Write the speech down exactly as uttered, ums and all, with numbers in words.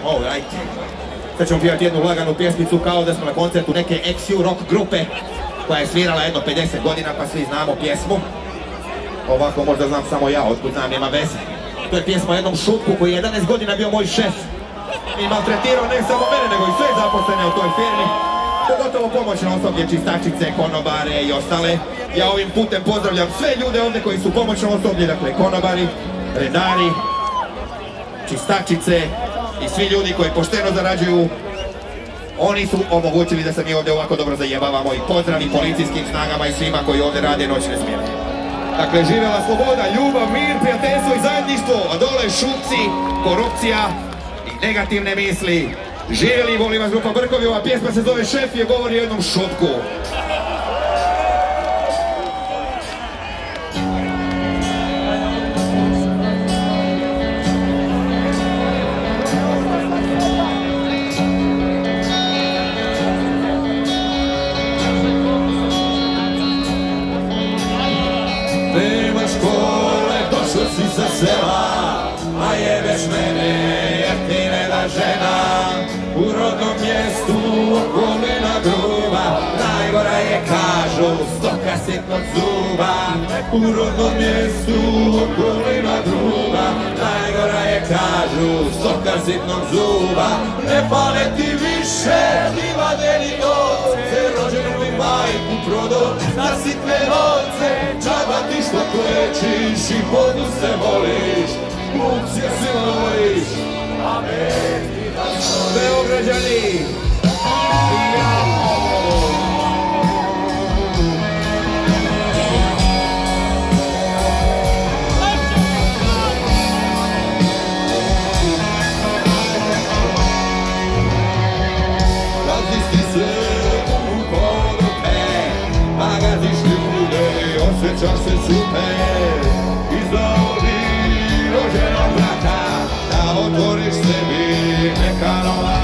Alright. Sad ćemo pjevati jednu laganu pjesmicu kao da smo na koncertu neke X U rock grupe koja je svirala jedno pedeset godina pa svi znamo pjesmu. Ovako možda znam samo ja, otkud znam, nema veze. To je pjesma o jednom šutku koji je jedanaest godina bio moj šef i maltretirao ne samo mene nego i sve zaposlene u toj firmi. Pogotovo pomoćno osoblje, čistačice, konobare i ostale. Ja ovim putem pozdravljam sve ljude ovdje koji su pomoćno osoblje, dakle konobari, redari, čistačice i svi ljudi koji pošteno zarađuju. Oni su omogućili da se mi ovdje ovako dobro zajebavamo i pozdrav i policijskim snagama i svima koji ovdje rade noćne smjene. Dakle, živjela sloboda, ljubav, mir, prijateljstvo i zajedništvo, a dole šupci, korupcija i negativne misli. Živjeli, volim vas grupa Brkovi, ova pjesma se zove Šef je govori o jednom šutku. Nema škole, došao si sa sela, a jebeš mene jer ti ne da žena. U rodnom mjestu okolina gruba, najgora je kažu stoka sitnog zuba. U rodnom mjestu okolina gruba, najgora je kažu stoka sitnog zuba. Ne pale ti više ni vade ni novce, rođenu mi majku prodo na sitne novce. Džaba ti što klečiš i vodu se voliš, glupcija si voliš, a meni Beograđani! Raziš ti se u poruke, magaziš ljude i osjećaš se super. Izvoli rođenog brata, da otvoriš sebi neka nova